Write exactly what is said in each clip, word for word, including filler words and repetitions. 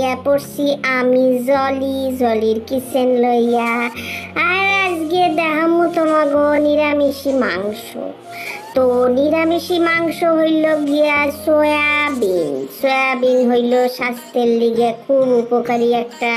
আইয়া পড়ছি আমি জলি জলির কিচেন লইয়া। আর আজকে দেখামু তোমাগো নিরামিষি মাংস। তো নিরামিষি মাংস হইল গিয়া সয়াবিন। সয়াবিন হইল স্বাস্থ্যের লিগে খুব উপকারী একটা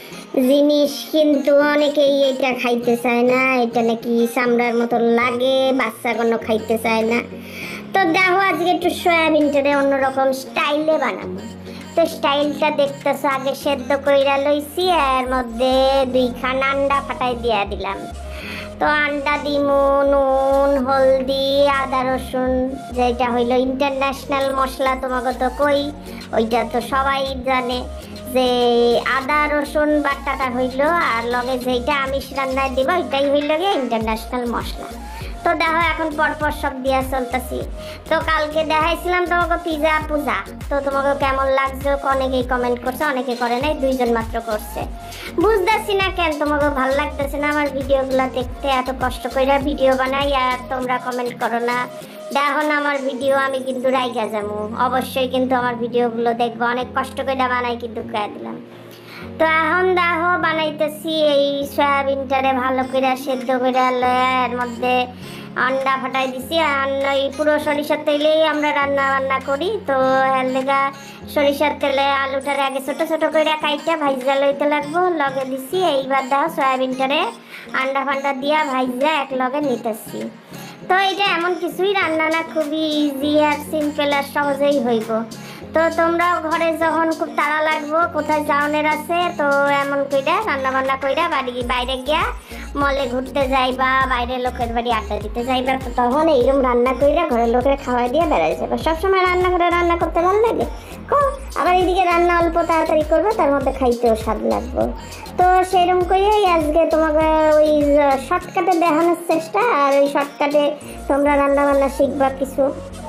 জিনিস, কিন্তু অনেকেই এটা খাইতে চায় না। এটা নাকি চামড়ার মতো লাগে, বাচ্চা কোনো খাইতে চায় না। তো দেখো আজকে একটু সয়াবিনটারে অন্যরকম স্টাইলে বানাবো। তো স্টাইলটা দেখতেছো, আগে সেদ্ধ কইরা লইছি, এর মধ্যে দুইখান আন্ডা ফাটাই দিয়া দিলাম। তো আন্ডা দিমু, নুন, হলদি, আদা রসুন, যেটা হইলো ইন্টারন্যাশনাল মশলা। তোমাকে তো কই, ওইটা তো সবাই জানে যে আদা রসুন বাটাটা হইলো, আর লগে যেটা আমিষ রান্নায় দিব ওইটাই হইলো গিয়ে ইন্টারন্যাশনাল মশলা। তো দেখো এখন পরপর সব দিয়া চলতেছি। তো কালকে দেখাইছিলাম তোমাকে পিজা পূজা, তো তোমাকে কেমন লাগছে অনেকেই কমেন্ট করছে, অনেকে করে নাই, দুইজন মাত্র করছে। বুঝতেছি না কেন তোমাকে ভালো লাগতেছে না আমার ভিডিওগুলো দেখতে। এত কষ্ট করে ভিডিও বানাই আর তোমরা কমেন্ট করো না। দেখো না আমার ভিডিও, আমি কিন্তু রাইগা যাবো। অবশ্যই কিন্তু আমার ভিডিওগুলো দেখবো, অনেক কষ্ট করে বানাই কিন্তু কয়ে দিলাম। তো এখন দেখো বানাইতেছি এই সয়াবিনটারে ভালো করে সেদ্ধ করে এর মধ্যে আন্ডা ফাটাই দিছি। আর এই পুরো সরিষার তেলেই আমরা রান্না বান্না করি। তো এর লেগা সরিষার তেলে আলুটারে আগে ছোটো ছোটো করে কাইটা ভাইজা লইতে লাগবো, লগে দিছি। এইবার দেখো সয়াবিনটারে আন্ডা ফান্ডা দিয়া ভাইজা এক লগে নিতেছি। তো এটা এমন কিছুই রান্না না, খুবই ইজি আর সিম্পল আর সহজেই হইব। তো তোমরাও ঘরে যখন খুব তাড়া লাগবো, কোথায় যাওনের আছে, তো এমন কইরা রান্না বান্না কইরা বাড়ি বাইরে গিয়া মলে ঘুরতে যাইবা, বাইরে লোকের বাড়ি আড্ডা দিতে যাইবা, তো তখন এইরকম রান্না কইরা ঘরের লোকের খাওয়াই দিয়ে বেড়াই যাবে। সবসময় রান্না করে রান্না করতে ভালো লাগে, আবার এইদিকে রান্না অল্প তাড়াতাড়ি করবে, তার মধ্যে খাইতেও স্বাদ লাগবে। তো সেরকম করেই আজকে তোমাকে ওই শর্টকাটে দেখানোর চেষ্টা, আর ওই শর্টকাটে তোমরা রান্না বান্না শিখবা কিছু।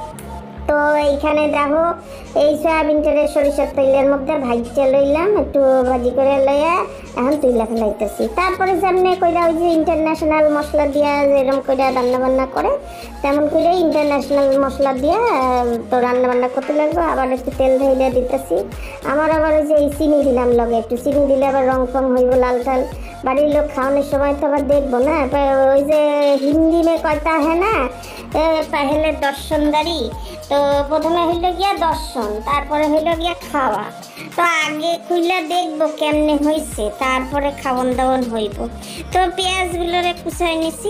তো এইখানে দেখো এই সয়াবিনটারে সরিষার তেলের মধ্যে ভাজতে লইলাম, একটু ভাজি করে লইয়া এখন তুইলা ফেলাইতেছি। তারপরে যেমনি কইরা ওই যে ইন্টারন্যাশনাল মশলা দিয়া যেরকম কইরা রান্না বান্না করে, তেমন করে ইন্টারন্যাশনাল মশলা দিয়া তো রান্না বান্না করতে লাগবে। আবার একটু তেল ঢেলে দিতেছি। আমার আবার ওই যে চিনি দিলাম লগে, একটু চিনি দিলে আবার রং ফং হইব, লাল টাল। বাড়ির লোক খাওয়ানোর সময় তো আবার দেখবো না, ওই যে হিন্দি মে কয়টা হ্যাঁ না পেহলে দর্শনদারি। তো প্রথমে হইল গিয়া দর্শন, তারপরে হইল গিয়া খাওয়া। তো আগে খুইলা দেখবো কেমনে হয়েছে, তারপরে খাওয়ন দাওয়ন হইব। তো পেঁয়াজগুলোরে কুচাই নিছি,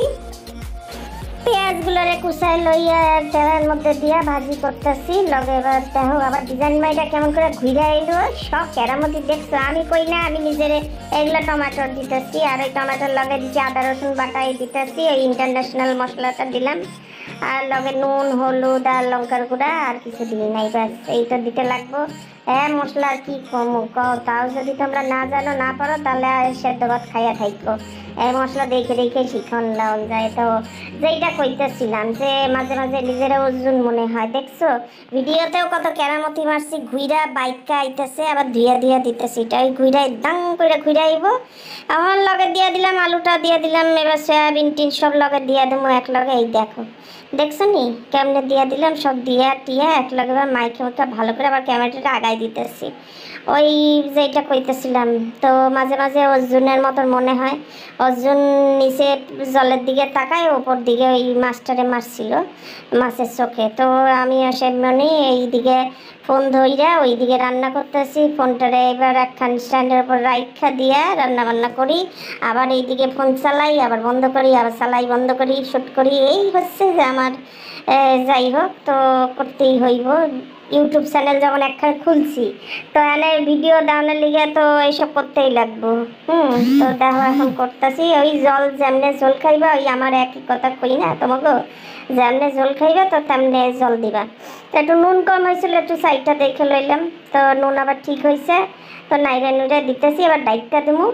পেঁয়াজগুলোরে কুচাই লইয়া তেলের মধ্যে দিয়া ভাজি করতেছি। লগে এবার দেখো আবার ডিজাইন মাইটা কেমন করে ঘুরে এলো, সব কেরামতি দেখছো। আমি কই না, আমি নিজের এগুলো টমাটোর দিতেছি, আর ওই টমাটোর লগে দিচ্ছি আদা রসুন বাটাই দিতেছি, ওই ইন্টারন্যাশনাল মশলাটা দিলাম, আর লগে নুন হলুদ আর লঙ্কার গুঁড়া, আর কিছু দিই নাই, ব্যাস এইটা দিতে লাগবো। হ্যাঁ মশলা আর কি কম কও, তাও যদি তোমরা না জানো না পারো তাহলে সেদ্ধ ভাত খাইয়া থাইকো। এই মশলা দেখে দেখে শিখন লাউন যায়। তো যেইটা কইতেছিলাম যে মাঝে মাঝে নিজেরা ওজন মনে হয়, দেখছো ভিডিওতেও কত কেরামতি মারছি, ঘুইরা বাইকটা আইতেছে আবার ধুইয়া ধুইয়া দিতেছি। এটা ওই ঘুইরাই দাং করে ঘুইরা আইব। আমার লগে দিয়ে দিলাম, আলুটা দিয়ে দিলাম, এবার সয়াবিন টিন সব লগে দিয়ে দেবো এক লগে। এই দেখো দেখছো নি কেমনে দিয়ে দিলাম, সব দিয়া টিয়া এক লগে মাইকে মতো ভালো করে আবার ক্যামেরাটা আগাই দিতেছি। ওই যেটা কইতেছিলাম, তো মাঝে মাঝে অর্জুনের মতন মনে হয়। অর্জুন নিচে জলের দিকে তাকায়, ওপর দিকে ওই মাছটারে মারছিল মাছের চোখে। তো আমি সে মনে এইদিকে ফোন ধইরা ওইদিকে রান্না করতেছি, ফোনটারে এবার একখান স্ট্যান্ডের উপর রাইখা দিয়া রান্না বান্না করি, আবার এইদিকে ফোন চালাই, আবার বন্ধ করি, আবার চালাই বন্ধ করি, শ্যুট করি। এই হচ্ছে যে আমার যাই হোক, তো করতেই হইব। ইউটিউব চ্যানেল যখন একখান খুলছি, তো এনে ভিডিও দেওয়ানোর লিগে তো এইসব করতেই লাগবো। হুম তো দেখো এখন করতেছি। ওই জল যেমনে জল খাইবা, ওই আমার একই কথা কই না তোমাকে, যেমনে জল খাইবা তো তেমনে জল দিবা। তো একটু নুন কম হয়েছিল, একটু সাইডটা দেখে লইলাম, তো নুন আবার ঠিক হয়েছে। তো নাইরা নুইরা দিতেছি, এবার ডাইটটা দেবো,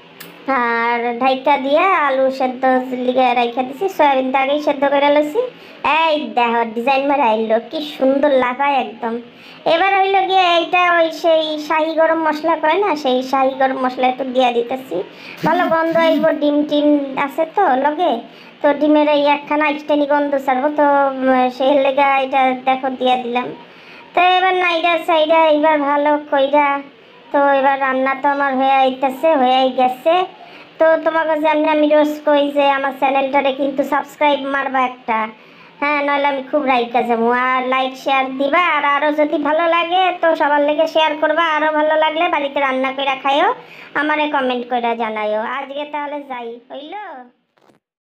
আর ঢাইকা দিয়ে আলু সেদ্ধ লিগে রাইখা দিছি। সয়াবিনটা আগেই সেদ্ধ করে লইছি। এই দেখো ডিজাইন মারা আইলো, কি সুন্দর লাগায় একদম। এবার হইলো গিয়ে এইটা ওই সেই শাহি গরম মশলা কয় না, সেই শাহি গরম মশলা একটু দিয়ে দিতেছি, ভালো গন্ধ আইব। ডিম টিম আছে তো লগে, তো ডিমের এই একখানা আইসটানি গন্ধ ছাড়বো, তো সেই লেগা এটা দেখো দিয়ে দিলাম। তো এবার নাইরা সাইডা এবার ভালো কইরা তো এবার রান্না তো আমার হয়ে আইতেছে, হয়েই গেছে। তো তোমাকে যেমনি আমি রোজ কই যে আমার চ্যানেলটারে কিন্তু সাবস্ক্রাইব মারবা একটা, হ্যাঁ, নইলে আমি খুব রাইকা যাবো। আর লাইক শেয়ার দিবা, আর আরও যদি ভালো লাগে তো সবার লেগে শেয়ার করবা, আরও ভালো লাগলে বাড়িতে রান্না কইরা খাইও, আমারে কমেন্ট কইরা জানাইও। আজকে তাহলে যাই, হইলো?